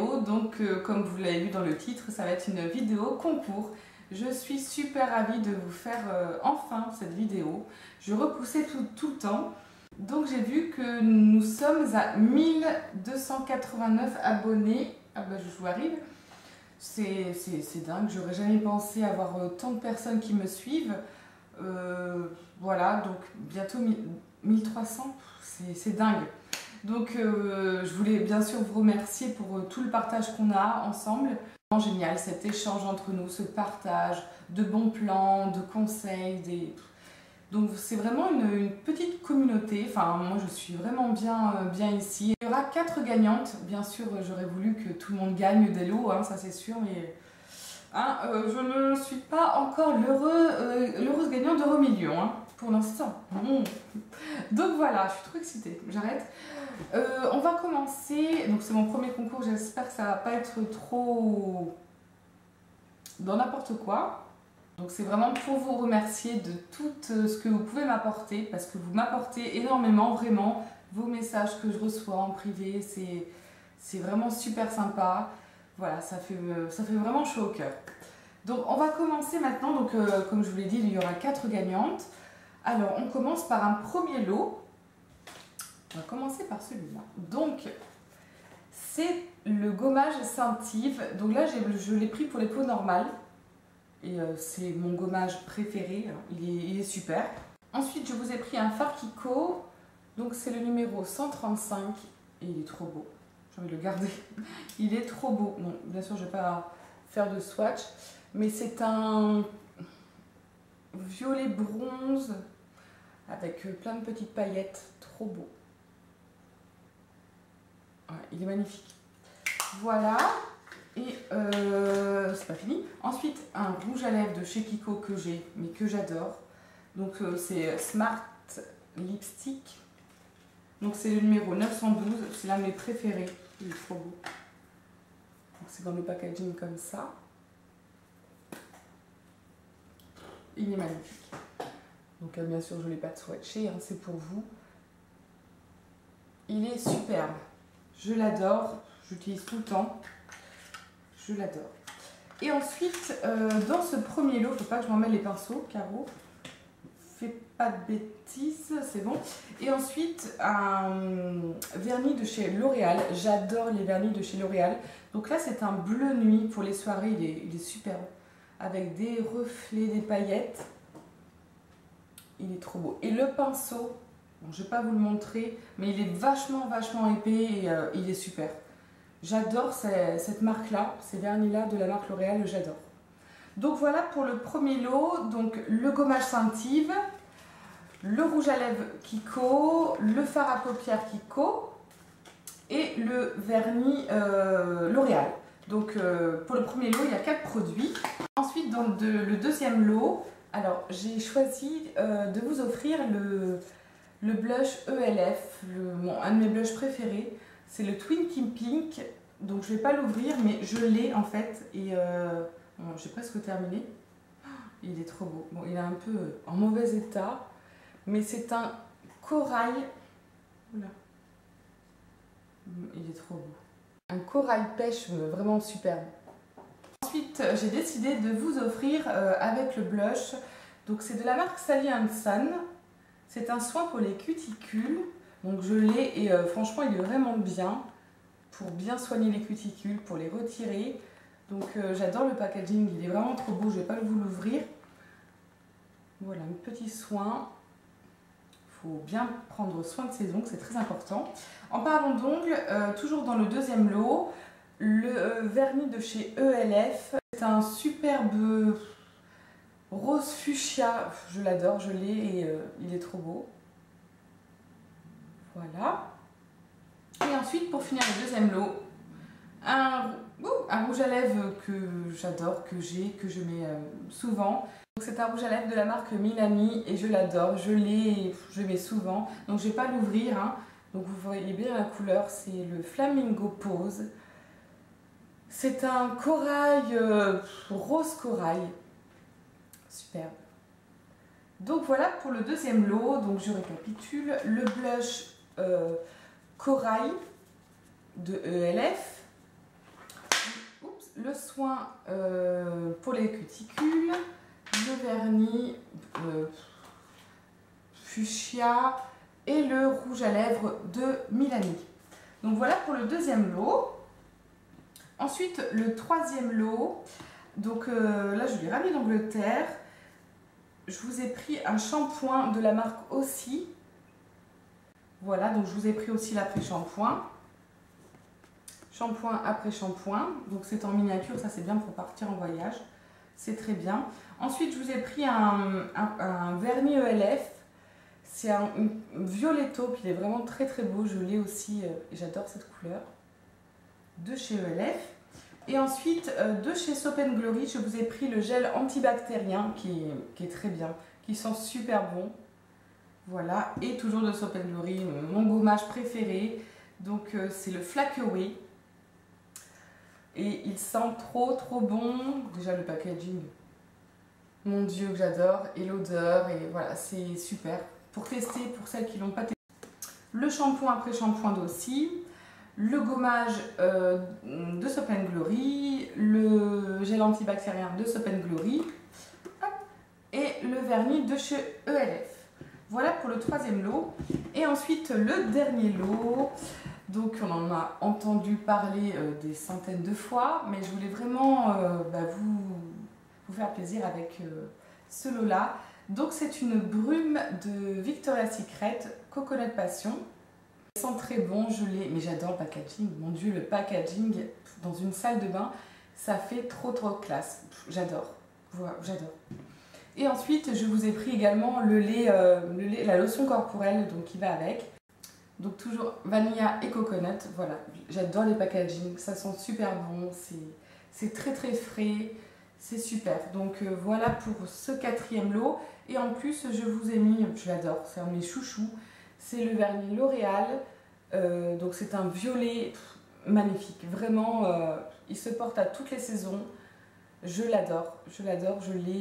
vidéo. Donc comme vous l'avez vu dans le titre, ça va être une vidéo concours. Je suis super ravie de vous faire enfin cette vidéo. Je repoussais tout le temps. Donc j'ai vu que nous sommes à 1289 abonnés. Ah bah je vous arrive. C'est dingue, j'aurais jamais pensé avoir tant de personnes qui me suivent. Voilà, donc bientôt 1300, c'est dingue. Donc je voulais bien sûr vous remercier pour tout le partage qu'on a ensemble. C'est génial cet échange entre nous, ce partage de bons plans, de conseils, donc c'est vraiment une petite communauté. Enfin moi je suis vraiment bien ici. Il y aura 4 gagnantes, bien sûr j'aurais voulu que tout le monde gagne des lots, hein, ça c'est sûr, mais je ne suis pas encore l'heureuse gagnante d'Euromillions, hein, pour l'instant. Donc voilà, je suis trop excitée, j'arrête. On va commencer, donc c'est mon premier concours, j'espère que ça va pas être trop dans n'importe quoi. Donc c'est vraiment pour vous remercier de tout ce que vous pouvez m'apporter, parce que vous m'apportez énormément, vraiment, vos messages que je reçois en privé, c'est vraiment super sympa. Voilà, ça fait vraiment chaud au cœur. Donc on va commencer maintenant, donc comme je vous l'ai dit, il y aura 4 gagnantes. Alors on commence par un premier lot. On va commencer par celui-là. Donc c'est le gommage Saint-Yves. Donc là je l'ai pris pour les peaux normales. Et c'est mon gommage préféré, il est super. Ensuite je vous ai pris un fard Kiko. Donc c'est le numéro 135 et il est trop beau. J'ai envie de le garder. Il est trop beau. Bon, bien sûr je ne vais pas faire de swatch. Mais c'est un violet bronze avec plein de petites paillettes. Trop beau. Ouais, il est magnifique. Voilà. Et c'est pas fini. Ensuite, un rouge à lèvres de chez Kiko que j'ai, mais que j'adore. Donc c'est Smart Lipstick. Donc c'est le numéro 912. C'est l'un de mes préférés. Il est trop beau. C'est dans le packaging comme ça. Il est magnifique. Donc bien sûr je ne l'ai pas swatché, hein, c'est pour vous. Il est superbe. Je l'adore. J'utilise tout le temps. Je l'adore. Et ensuite, dans ce premier lot, il ne faut pas que je m'en mêle les pinceaux, Caro. Fais pas de bêtises, c'est bon. Et ensuite, un vernis de chez L'Oréal. J'adore les vernis de chez L'Oréal. Donc là, c'est un bleu nuit pour les soirées. Il est superbe. Avec des reflets, des paillettes. Il est trop beau. Et le pinceau, bon, je ne vais pas vous le montrer, mais il est vachement épais et il est super. J'adore cette marque-là, ces vernis-là de la marque L'Oréal, j'adore. Donc voilà pour le premier lot, donc le gommage Saint-Yves, le rouge à lèvres Kiko, le fard à paupières Kiko et le vernis L'Oréal. Donc pour le premier lot, il y a 4 produits. Ensuite, dans le deuxième lot, alors j'ai choisi de vous offrir le blush ELF, un de mes blushs préférés. C'est le Twinkie Pink, donc je ne vais pas l'ouvrir, mais je l'ai en fait, et bon, j'ai presque terminé. Il est trop beau. Bon, il est un peu en mauvais état, mais c'est un corail. Oula. Il est trop beau. Un corail pêche vraiment superbe. Ensuite, j'ai décidé de vous offrir avec le blush, donc c'est de la marque Sally Hansen. C'est un soin pour les cuticules. Donc je l'ai et franchement il est vraiment bien pour bien soigner les cuticules, pour les retirer. Donc j'adore le packaging, il est vraiment trop beau, je ne vais pas vous l'ouvrir. Voilà, un petit soin. Il faut bien prendre soin de ses ongles, c'est très important. En parlant d'ongles, toujours dans le deuxième lot, le vernis de chez ELF. C'est un superbe rose fuchsia, je l'adore, je l'ai et il est trop beau. Voilà. Et ensuite, pour finir le deuxième lot, un rouge à lèvres que j'adore, que je mets souvent. C'est un rouge à lèvres de la marque Milani et je l'adore, je mets souvent. Donc je ne vais pas l'ouvrir, hein. Donc vous voyez bien la couleur, c'est le Flamingo Pose. C'est un corail, rose corail. Superbe. Donc voilà pour le deuxième lot, donc je récapitule. Le blush corail de ELF, le soin pour les cuticules, le vernis fuchsia et le rouge à lèvres de Milani. Donc voilà pour le deuxième lot. Ensuite, le troisième lot. Donc là, je l'ai ramené d'Angleterre. Je vous ai pris un shampoing de la marque Aussi. Voilà, donc je vous ai pris aussi l'après-shampoing. Shampoing après shampoing. Donc c'est en miniature, ça c'est bien pour partir en voyage. C'est très bien. Ensuite, je vous ai pris un vernis ELF. C'est un violet taupe, il est vraiment très très beau. Je l'ai aussi, j'adore cette couleur. De chez ELF. Et ensuite, de chez Soap & Glory, je vous ai pris le gel antibactérien qui est très bien, qui sent super bon. Voilà, et toujours de Soap & Glory, mon gommage préféré. Donc c'est le Flackaway. Et il sent trop trop bon. Déjà le packaging, mon Dieu que j'adore. Et l'odeur, et voilà, c'est super. Pour tester, pour celles qui ne l'ont pas testé. Le shampoing après shampoing d'Aussi. Le gommage de Soap & Glory, le gel antibactérien de Soap & Glory et le vernis de chez ELF. Voilà pour le troisième lot. Et ensuite le dernier lot. Donc on en a entendu parler des centaines de fois, mais je voulais vraiment vous faire plaisir avec ce lot-là. Donc c'est une brume de Victoria's Secret Coconut Passion. Ça sent très bon, je l'ai, mais j'adore le packaging. Mon Dieu, le packaging dans une salle de bain, ça fait trop classe. J'adore, voilà, j'adore. Et ensuite, je vous ai pris également le lait, la lotion corporelle donc qui va avec. Donc toujours vanilla et coconut, voilà. J'adore les packaging, ça sent super bon, c'est très frais, c'est super. Donc voilà pour ce quatrième lot. Et en plus, je vous ai mis, je l'adore, c'est un de mes chouchous. C'est le vernis L'Oréal, donc c'est un violet magnifique, vraiment, il se porte à toutes les saisons, je l'adore, je l'adore.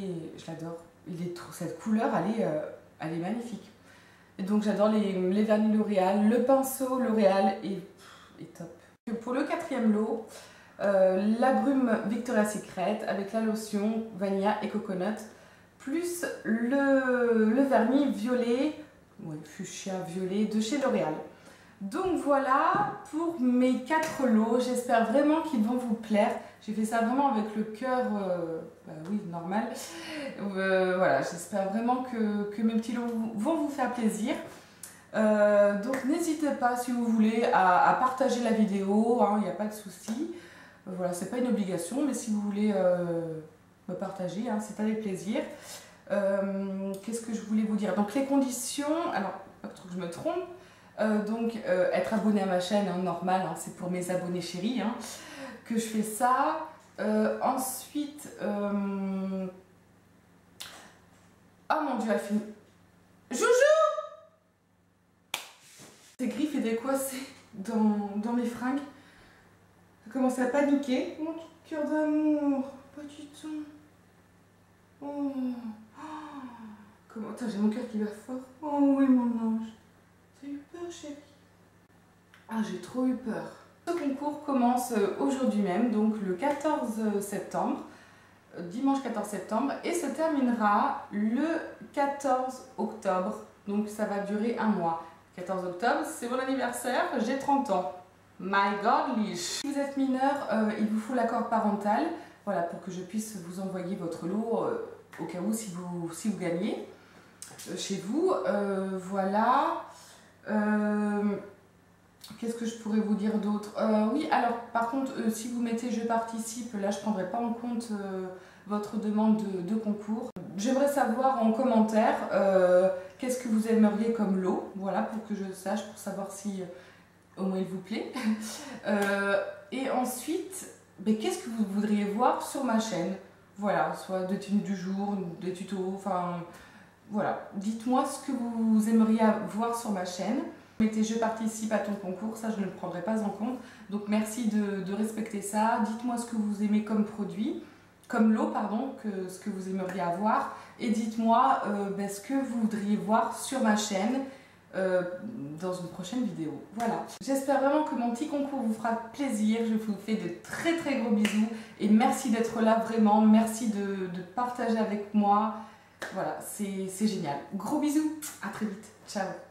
Cette couleur, elle est magnifique. Et donc j'adore les vernis L'Oréal, le pinceau L'Oréal est top. Pour le quatrième lot, la brume Victoria's Secret avec la lotion vanilla et coconut, plus le vernis violet, fuchsia violet de chez L'Oréal. Donc voilà pour mes 4 lots, j'espère vraiment qu'ils vont vous plaire. J'ai fait ça vraiment avec le cœur, oui, normal. Voilà, j'espère vraiment que mes petits lots vont vous faire plaisir. Donc n'hésitez pas si vous voulez à partager la vidéo, il n'y a pas de souci. Voilà, c'est pas une obligation, mais si vous voulez me partager, c'est avec plaisir. Qu'est-ce que je voulais vous dire? Donc les conditions, alors pas trop que je me trompe, être abonné à ma chaîne, normal, c'est pour mes abonnés chéris que je fais ça. Ensuite, oh mon Dieu, elle finit. Joujou! Des griffes et des coincés dans mes fringues. Ça commence à paniquer. Mon cœur d'amour, petit ton. Oh. Comment? J'ai mon cœur qui bat fort. Oh oui, mon ange. T'as eu peur, chérie? Ah, j'ai trop eu peur. Ce concours commence aujourd'hui même, donc le 14 septembre, dimanche 14 septembre, et se terminera le 14 octobre. Donc ça va durer un mois. 14 octobre, c'est mon anniversaire, j'ai 30 ans. My godlish. Si vous êtes mineur, il vous faut l'accord parental, voilà, pour que je puisse vous envoyer votre lot au cas où si vous gagnez chez vous. Voilà. Qu'est-ce que je pourrais vous dire d'autre? Oui, alors par contre, si vous mettez je participe, là je ne prendrai pas en compte votre demande de concours. J'aimerais savoir en commentaire qu'est-ce que vous aimeriez comme lot, voilà, pour que je sache, pour savoir si au moins il vous plaît. Et ensuite, qu'est-ce que vous voudriez voir sur ma chaîne? Voilà, soit de tenues du jour, des tutos, enfin voilà. Dites-moi ce que vous aimeriez voir sur ma chaîne. Mettez je participe à ton concours, ça je ne le prendrai pas en compte. Donc merci de respecter ça. Dites-moi ce que vous aimez comme produit, comme lot, pardon, ce que vous aimeriez avoir. Et dites-moi ce que vous voudriez voir sur ma chaîne dans une prochaine vidéo. Voilà, j'espère vraiment que mon petit concours vous fera plaisir. Je vous fais de très très gros bisous et merci d'être là vraiment, merci de partager avec moi. Voilà, c'est génial. Gros bisous, à très vite, ciao.